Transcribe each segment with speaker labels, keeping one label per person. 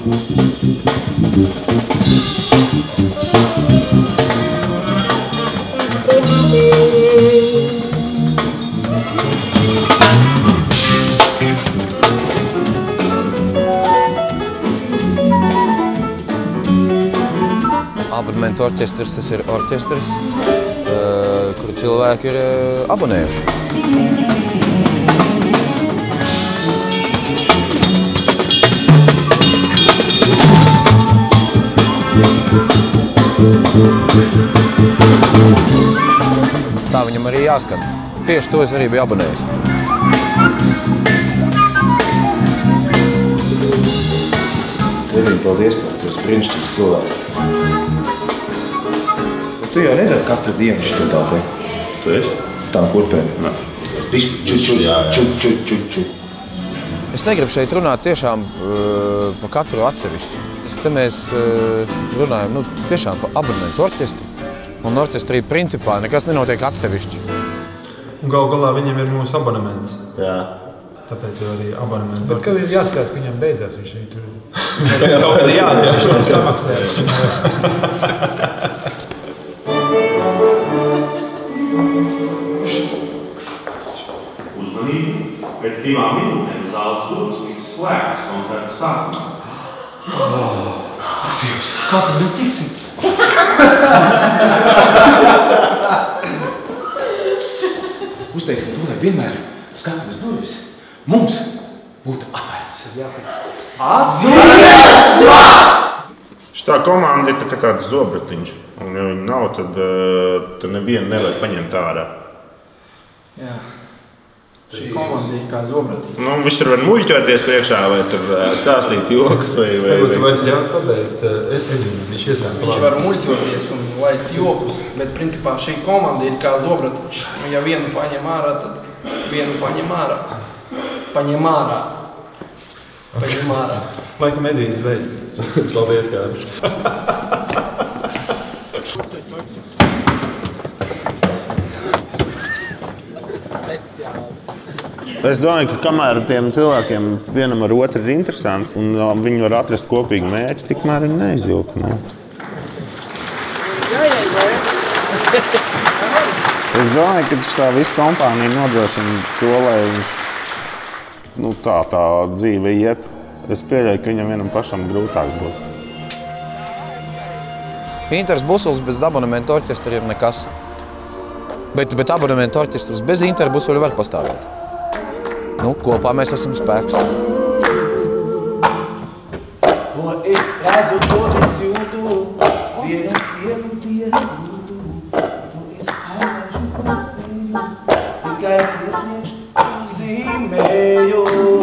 Speaker 1: Abonementu orķestrs, tas ir orķestrs, kuru cilvēki ir abonējuši. Tā viņam arī jāskan. Tieši to es arī biju abonējis.
Speaker 2: Devīm, paldies par tos brīnišķīgs cilvēks. Tu jau nedari katru dienu šitā tā te. Tu esi? Tām kurpēm. Nē. Ču.
Speaker 1: Es negribu šeit runāt tiešām pa katru atsevišķu. Te mēs runājam tiešām pa abonementu orķestri. Un orķestrī principā nekas nenotiek atsevišķi.
Speaker 3: Un gal galā viņiem ir mūsu abonements.
Speaker 2: Jā.
Speaker 3: Tāpēc jau arī abonements.
Speaker 4: Bet kad ir jāskatās, ka viņam beidzās, viņš arī tur...
Speaker 3: Jā, viņš tam samaksājas.
Speaker 5: Uzmanību. Pēc 2 minūtēm zāles durvis tiks slēgtas koncerta sākumā.
Speaker 4: Dievs, kā tad mēs tiksim? Uzteiksim to, lai vienmēr skatoties durvis mums būtu atvērts.
Speaker 5: Šitā komanda ir tāds zobratiņš. Un ja viņi nav, tad nevienu nevajag paņemt ārā.
Speaker 4: Jā. Šī komanda ir kā zobratiņš.
Speaker 5: Viņš tur var muļķoties priekšā vai tur stāstīt jokas vai...
Speaker 3: Tu vari ļaut pabeigt Edvinu, viņš iesāk
Speaker 4: Viņš var muļķoties un laist jokus, bet principā šī komanda ir kā zobratiņš. Ja vienu paņem ārā, tad vienu paņem ārā. Paņem ārā. Paņem ārā.
Speaker 3: Laikam Edvīns beidz. Paldies, Kārli.
Speaker 5: Es domāju, ka kamēr tiem cilvēkiem vienam ar otru ir interesanti un viņi var atrast kopīgu mērķi, tikmēr viņi neizjūka. Ne? Es domāju, ka šitā visa kompānija nodrošina to, lai viņš tā dzīve iet. Es pieļauju, ka viņam vienam pašam grūtāk būtu.
Speaker 1: Inters Busuls bez abonementu orķestra ir nekas. Bet abonementu orķestrs bez Inter Busuļa var pastāvēt. Kopā mēs esam spēks.
Speaker 2: Ko es redzu, ko es jūtu, vienu dienu jūtu. Ko es aizvežu, tikai priekš zīmēju.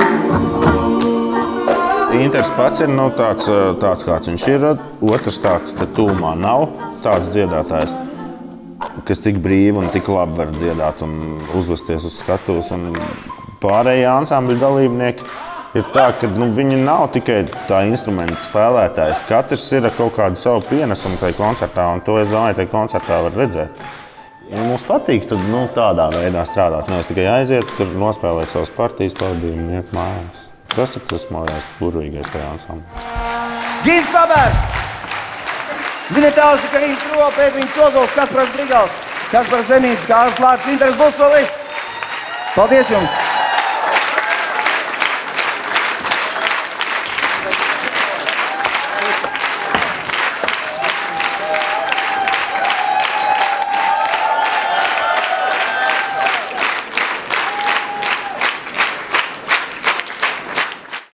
Speaker 5: Inters pats ir tāds, kāds viņš ir. Otrs tāds te tūmā nav. Tāds dziedātājs, kas tik brīvi un tik labi var dziedāt un uzvesties uz skatuves. Pārējie ansambļu dalībnieki ir tā, ka viņi nav tikai tā instrumenta spēlētājs. Katrs ir kaut kādu savu pienesumu tajā koncertā, un to, es domāju, tajā koncertā var redzēt. Ja mums patīk, tad tādā veidā strādāt. Nevis tikai aiziet, tur nospēlēt savas partijas pavadījumu un iet mājās. Tas ir tas, man liekas, burvīgais tajā ansamblī.
Speaker 6: Gins Pabērs! Dinetālis Karīna Kropa, Edvīns Ozols, Kaspars Grigals, Kaspars Zemītis, Kārlis Lācis, Inters Busulis. Paldies jums!